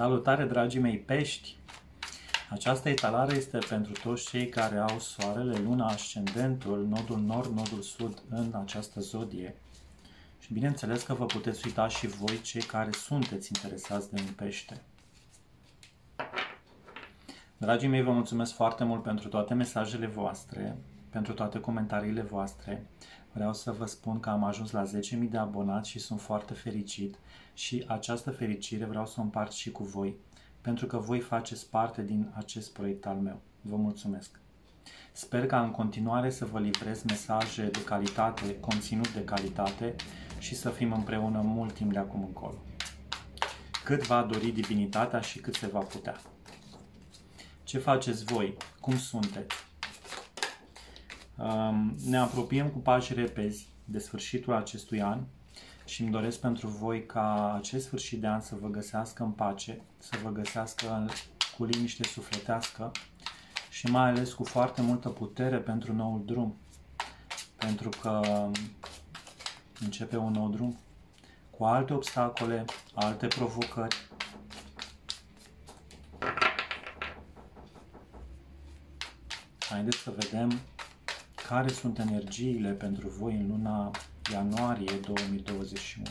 Salutare, dragii mei pești! Această etalare este pentru toți cei care au soarele, luna, ascendentul, nodul nord, nodul sud în această zodie. Și bineînțeles că vă puteți uita și voi, cei care sunteți interesați de un pește. Dragii mei, vă mulțumesc foarte mult pentru toate mesajele voastre, pentru toate comentariile voastre. Vreau să vă spun că am ajuns la 10.000 de abonați și sunt foarte fericit și această fericire vreau să o împart și cu voi, pentru că voi faceți parte din acest proiect al meu. Vă mulțumesc! Sper ca în continuare să vă livrez mesaje de calitate, conținut de calitate și să fim împreună mult timp de acum încolo. Cât va dori divinitatea și cât se va putea. Ce faceți voi? Cum sunteți? Ne apropiem cu pași repezi de sfârșitul acestui an și îmi doresc pentru voi ca acest sfârșit de an să vă găsească în pace, să vă găsească cu liniște sufletească și mai ales cu foarte multă putere pentru noul drum. Pentru că începe un nou drum cu alte obstacole, alte provocări. Haideți să vedem care sunt energiile pentru voi în luna ianuarie 2021.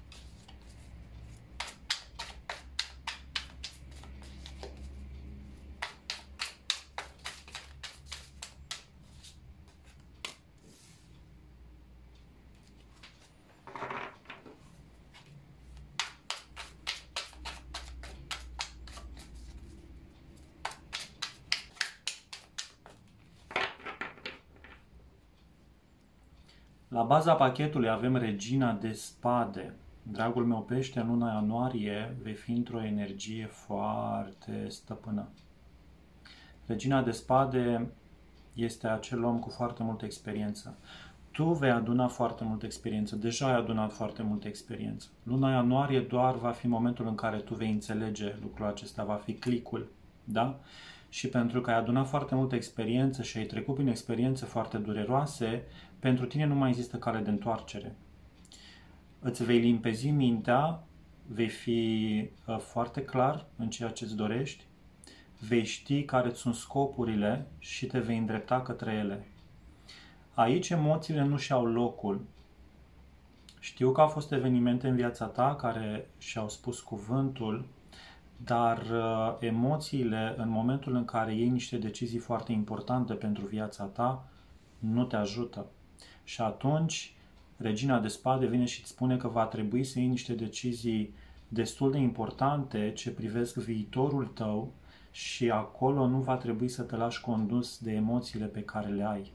La baza pachetului avem Regina de Spade. Dragul meu pește, în luna ianuarie vei fi într-o energie foarte stăpână. Regina de Spade este acel om cu foarte multă experiență. Tu vei aduna foarte multă experiență. Deja ai adunat foarte multă experiență. Luna ianuarie doar va fi momentul în care tu vei înțelege lucrul acesta, va fi clicul. Da? Și pentru că ai adunat foarte multă experiență și ai trecut prin experiențe foarte dureroase, pentru tine nu mai există cale de întoarcere. Îți vei limpezi mintea, vei fi foarte clar în ceea ce îți dorești, vei ști care sunt scopurile și te vei îndrepta către ele. Aici emoțiile nu și-au locul. Știu că au fost evenimente în viața ta care și-au spus cuvântul, dar emoțiile, în momentul în care iei niște decizii foarte importante pentru viața ta, nu te ajută. Și atunci, Regina de Spade vine și îți spune că va trebui să iei niște decizii destul de importante ce privesc viitorul tău și acolo nu va trebui să te lași condus de emoțiile pe care le ai.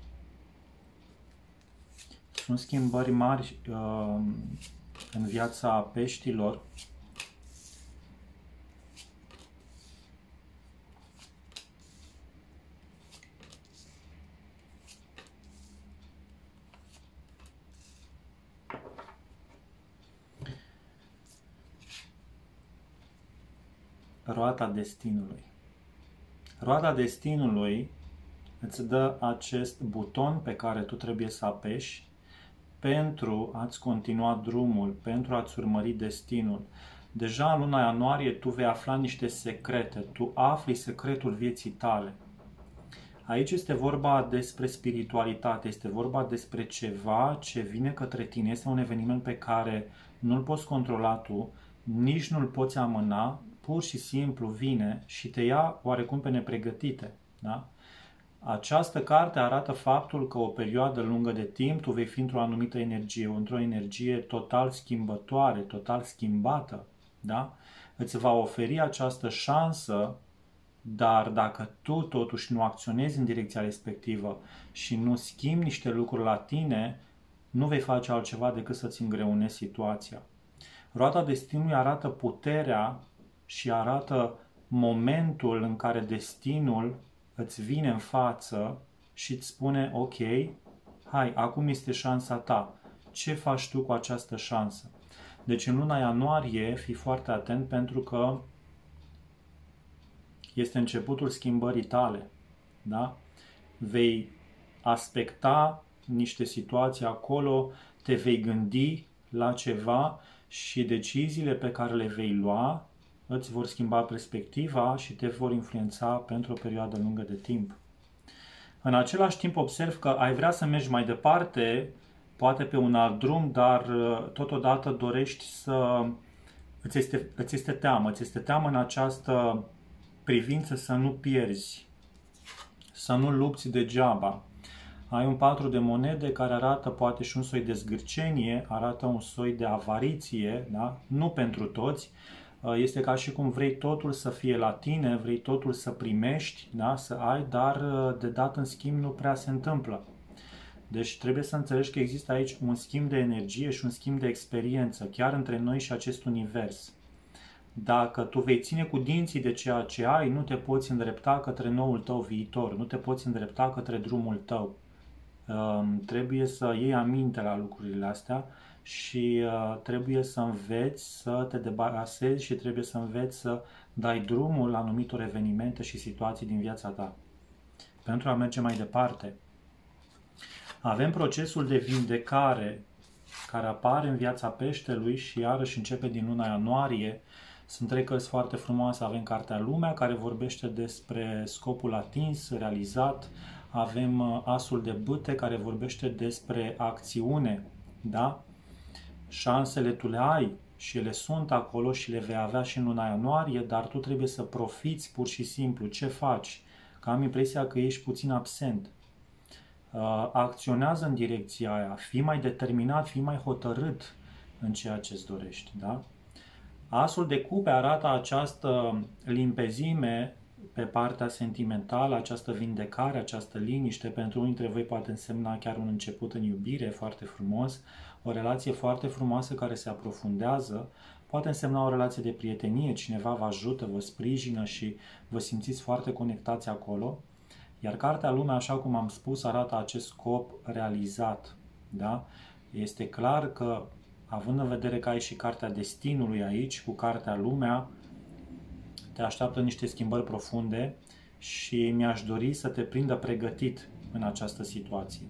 Sunt schimbări mari în viața peștilor. Roata destinului. Roata destinului îți dă acest buton pe care tu trebuie să apeși pentru a-ți continua drumul, pentru a-ți urmări destinul. Deja în luna ianuarie tu vei afla niște secrete, tu afli secretul vieții tale. Aici este vorba despre spiritualitate, este vorba despre ceva ce vine către tine, este un eveniment pe care nu-l poți controla tu, nici nu-l poți amâna, pur și simplu vine și te ia oarecum pe nepregătite. Da? Această carte arată faptul că o perioadă lungă de timp tu vei fi într-o anumită energie, într-o energie total schimbătoare, total schimbată. Da? Îți va oferi această șansă, dar dacă tu totuși nu acționezi în direcția respectivă și nu schimbi niște lucruri la tine, nu vei face altceva decât să-ți îngreunezi situația. Roata destinului arată puterea și arată momentul în care destinul îți vine în față și îți spune, ok, hai, acum este șansa ta. Ce faci tu cu această șansă? Deci în luna ianuarie fii foarte atent pentru că este începutul schimbării tale. Da? Vei aspecta niște situații acolo, te vei gândi la ceva și deciziile pe care le vei lua îți vor schimba perspectiva și te vor influența pentru o perioadă lungă de timp. În același timp observ că ai vrea să mergi mai departe, poate pe un alt drum, dar totodată dorești să... Îți este teamă în această privință să nu pierzi, să nu lupți degeaba. Ai un 4 de monede care arată poate și un soi de zgârcenie, arată un soi de avariție, da? Nu pentru toți. Este ca și cum vrei totul să fie la tine, vrei totul să primești, da? Să ai, dar de dat în schimb nu prea se întâmplă. Deci trebuie să înțelegi că există aici un schimb de energie și un schimb de experiență, chiar între noi și acest univers. Dacă tu vei ține cu dinții de ceea ce ai, nu te poți îndrepta către noul tău viitor, nu te poți îndrepta către drumul tău. Trebuie să iei aminte la lucrurile astea și trebuie să înveți să te debarasezi și trebuie să înveți să dai drumul la anumitor evenimente și situații din viața ta. Pentru a merge mai departe, avem procesul de vindecare care apare în viața peștelui și iarăși începe din luna ianuarie. Sunt 3 cărți foarte frumoase. Avem cartea Lumea, care vorbește despre scopul atins, realizat. Avem Asul de bâte, care vorbește despre acțiune, da? Șansele tu le ai și ele sunt acolo și le vei avea și în luna ianuarie, dar tu trebuie să profiți pur și simplu. Ce faci? Că am impresia că ești puțin absent. Acționează în direcția aia, fii mai determinat, fii mai hotărât în ceea ce îți dorești, da? Asul de cupe arată această limpezime pe partea sentimentală, această vindecare, această liniște. Pentru unii dintre voi poate însemna chiar un început în iubire foarte frumos, o relație foarte frumoasă care se aprofundează, poate însemna o relație de prietenie, cineva vă ajută, vă sprijină și vă simțiți foarte conectați acolo. Iar cartea Lumea, așa cum am spus, arată acest scop realizat. Da? Este clar că, având în vedere că ai și cartea Destinului aici, cu cartea Lumea, te așteaptă niște schimbări profunde și mi-aș dori să te prindă pregătit în această situație.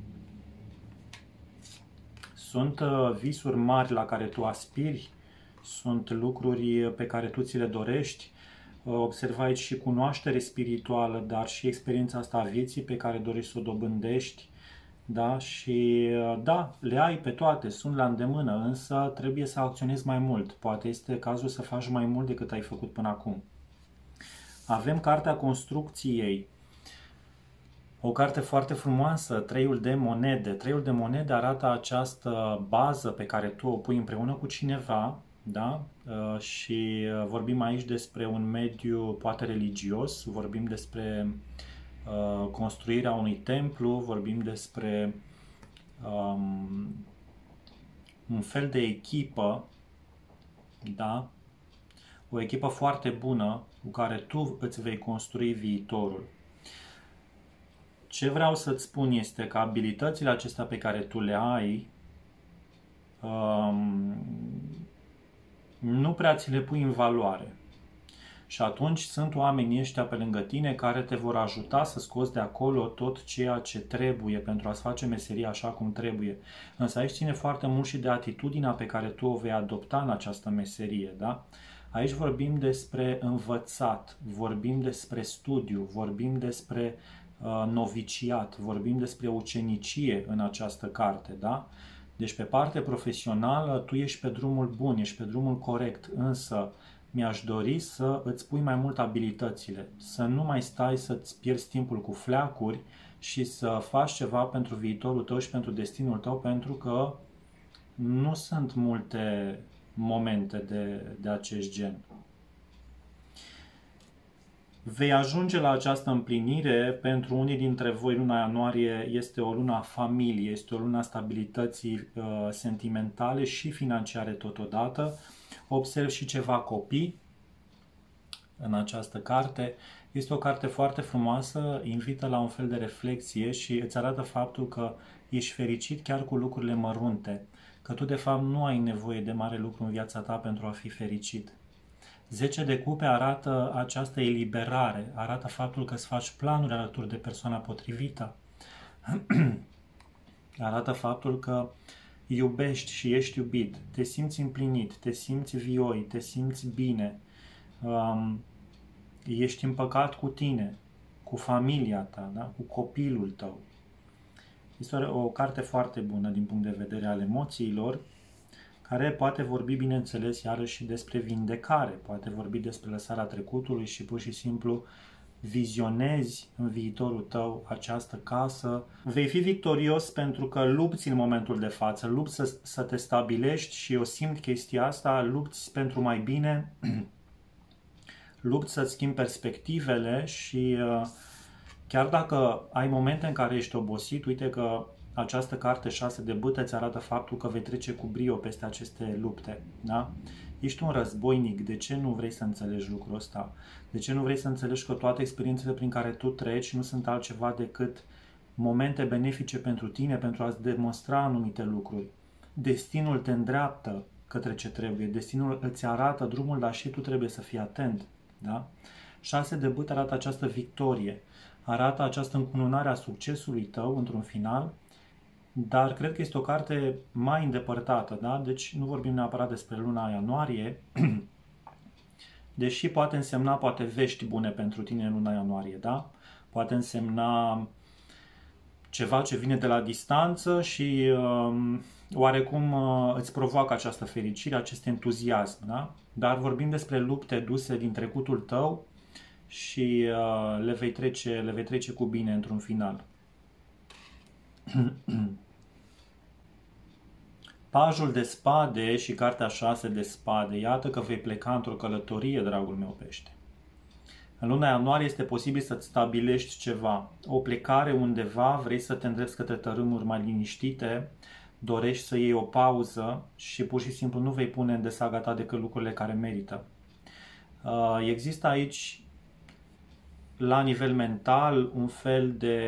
Sunt visuri mari la care tu aspiri, sunt lucruri pe care tu ți le dorești. Observa aici și cunoaștere spirituală, dar și experiența asta a vieții pe care dorești să o dobândești. Da? Și da, le ai pe toate, sunt la îndemână, însă trebuie să acționezi mai mult. Poate este cazul să faci mai mult decât ai făcut până acum. Avem cartea construcției. O carte foarte frumoasă, Treiul de monede. Treiul de monede arată această bază pe care tu o pui împreună cu cineva, da? Și vorbim aici despre un mediu poate religios, vorbim despre construirea unui templu, vorbim despre un fel de echipă, da? O echipă foarte bună cu care tu îți vei construi viitorul. Ce vreau să-ți spun este că abilitățile acestea pe care tu le ai nu prea ți le pui în valoare. Și atunci sunt oamenii ăștia pe lângă tine care te vor ajuta să scoți de acolo tot ceea ce trebuie pentru a-ți face meseria așa cum trebuie. Însă aici ține foarte mult și de atitudinea pe care tu o vei adopta în această meserie, da? Aici vorbim despre învățat, vorbim despre studiu, vorbim despre noviciat, vorbim despre ucenicie în această carte, da? Deci pe parte profesională tu ești pe drumul bun, ești pe drumul corect, însă mi-aș dori să îți pui mai mult abilitățile, să nu mai stai să-ți pierzi timpul cu fleacuri și să faci ceva pentru viitorul tău și pentru destinul tău, pentru că nu sunt multe momente de acest gen. Vei ajunge la această împlinire. Pentru unii dintre voi luna ianuarie este o lună a familiei, este o lună a stabilității sentimentale și financiare totodată. Observ și ceva copii în această carte. Este o carte foarte frumoasă, invită la un fel de reflexie și îți arată faptul că ești fericit chiar cu lucrurile mărunte, că tu de fapt nu ai nevoie de mare lucru în viața ta pentru a fi fericit. 10 de cupe arată această eliberare, arată faptul că îți faci planuri alături de persoana potrivită, arată faptul că iubești și ești iubit, te simți împlinit, te simți vioi, te simți bine, ești împăcat cu tine, cu familia ta, da? Cu copilul tău. Este o carte foarte bună din punct de vedere al emoțiilor, care poate vorbi, bineînțeles, iarăși despre vindecare, poate vorbi despre lăsarea trecutului și pur și simplu vizionezi în viitorul tău această casă. Vei fi victorios pentru că lupți în momentul de față, lupți să te stabilești și eu simt chestia asta, lupți pentru mai bine, lupți să-ți schimbi perspectivele și chiar dacă ai momente în care ești obosit, uite că această carte 6 de bâte îți arată faptul că vei trece cu brio peste aceste lupte. Da? Ești un războinic, de ce nu vrei să înțelegi lucrul ăsta? De ce nu vrei să înțelegi că toate experiențele prin care tu treci nu sunt altceva decât momente benefice pentru tine, pentru a-ți demonstra anumite lucruri? Destinul te îndreaptă către ce trebuie, destinul îți arată drumul, dar și tu trebuie să fii atent. Da? 6 de bâte arată această victorie, arată această încununare a succesului tău într-un final, dar cred că este o carte mai îndepărtată, da? Deci nu vorbim neapărat despre luna ianuarie, deși poate însemna poate vești bune pentru tine în luna ianuarie, da? Poate însemna ceva ce vine de la distanță și oarecum îți provoacă această fericire, acest entuziasm, da? Dar vorbim despre lupte duse din trecutul tău și le vei trece cu bine într-un final. Pajul de spade și cartea 6 de spade. Iată că vei pleca într-o călătorie, dragul meu pește. În luna ianuarie este posibil să-ți stabilești ceva. O plecare undeva, vrei să te îndrepți către tărâmuri mai liniștite, dorești să iei o pauză și pur și simplu nu vei pune în desaga ta decât lucrurile care merită. Există aici, la nivel mental, un fel de,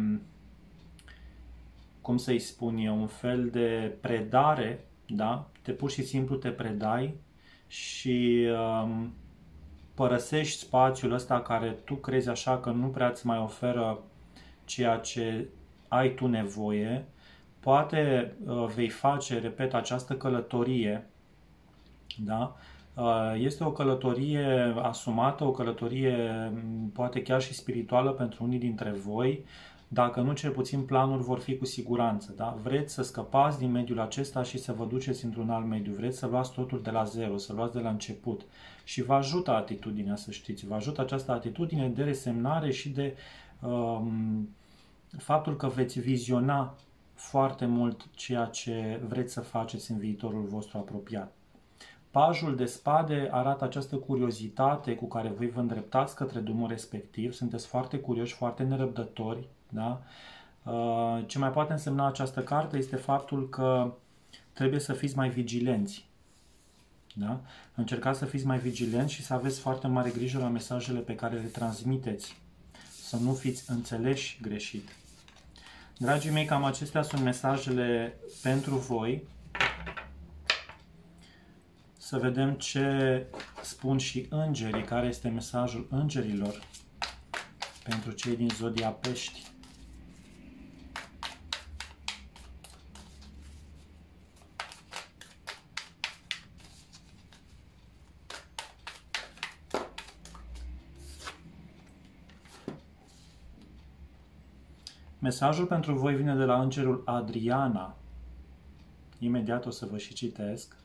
cum să-i spun eu, un fel de predare, da? Pur și simplu te predai și părăsești spațiul ăsta care tu crezi așa că nu prea îți mai oferă ceea ce ai tu nevoie. Poate vei face, repet, această călătorie, da? Este o călătorie asumată, o călătorie poate chiar și spirituală pentru unii dintre voi, dacă nu, cel puțin planuri vor fi cu siguranță. Da? Vreți să scăpați din mediul acesta și să vă duceți într-un alt mediu, vreți să luați totul de la zero, să luați de la început. Și vă ajută atitudinea, să știți, vă ajută această atitudine de resemnare și de faptul că veți viziona foarte mult ceea ce vreți să faceți în viitorul vostru apropiat. Pajul de spade arată această curiozitate cu care voi vă îndreptați către drumul respectiv. Sunteți foarte curioși, foarte nerăbdători. Da? Ce mai poate însemna această carte este faptul că trebuie să fiți mai vigilenți. Da? Încercați să fiți mai vigilenți și să aveți foarte mare grijă la mesajele pe care le transmiteți. Să nu fiți înțeleși greșit. Dragii mei, cam acestea sunt mesajele pentru voi. Să vedem ce spun și îngerii, care este mesajul îngerilor pentru cei din zodia Pești. Mesajul pentru voi vine de la îngerul Adriana. Imediat o să vă și citesc.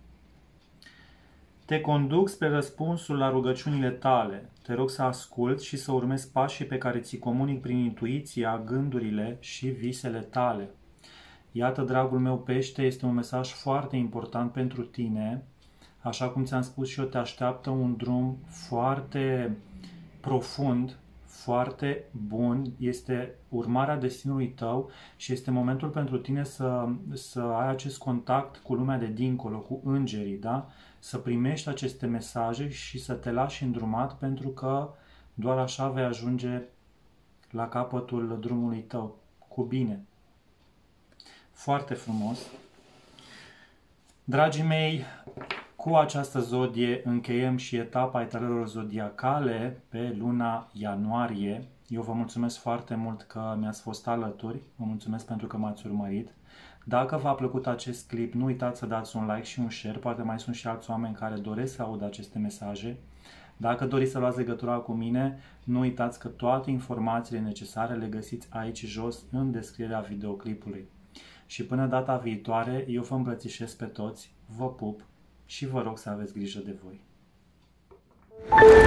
Te conduc spre răspunsul la rugăciunile tale. Te rog să asculți și să urmezi pașii pe care ți-i comunic prin intuiția, gândurile și visele tale. Iată, dragul meu pește, este un mesaj foarte important pentru tine. Așa cum ți-am spus și eu, te așteaptă un drum foarte profund, foarte bun, este urmarea destinului tău și este momentul pentru tine să ai acest contact cu lumea de dincolo, cu îngerii, da? Să primești aceste mesaje și să te lași îndrumat, pentru că doar așa vei ajunge la capătul drumului tău, cu bine. Foarte frumos. Dragii mei, cu această zodie încheiem și etapa etalelor zodiacale pe luna ianuarie. Eu vă mulțumesc foarte mult că mi-ați fost alături, vă mulțumesc pentru că m-ați urmărit. Dacă v-a plăcut acest clip, nu uitați să dați un like și un share, poate mai sunt și alți oameni care doresc să audă aceste mesaje. Dacă doriți să luați legătura cu mine, nu uitați că toate informațiile necesare le găsiți aici jos în descrierea videoclipului. Și până data viitoare, eu vă îmbrățișez pe toți, vă pup și vă rog să aveți grijă de voi.